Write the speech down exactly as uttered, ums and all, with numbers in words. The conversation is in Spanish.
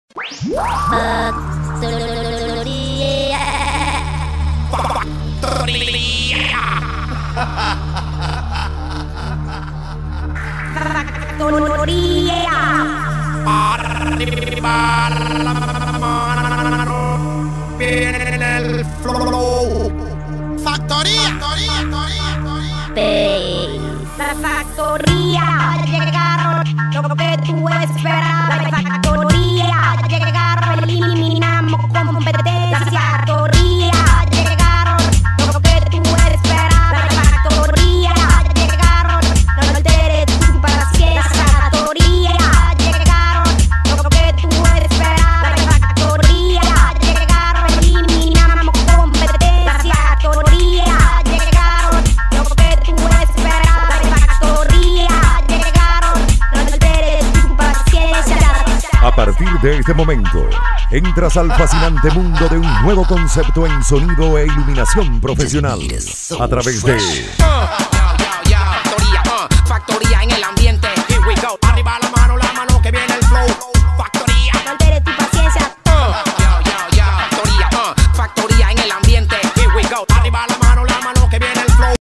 El flow. Factoría. La factoría llegaron, lo que tú esperabas. La factoría llegaron, eliminamos competencia. Factoría llegaron, lo que tú esperabas. La factoría llegaron, no alteres tu paciencia. Factoría llegaron, lo que tú esperabas. La factoría llegaron, eliminamos competencia. Factoría llegaron, lo que tú esperabas. A partir de este momento, entras al fascinante mundo de un nuevo concepto en sonido e iluminación profesional. A través de Factoría, uh, factoría en el ambiente.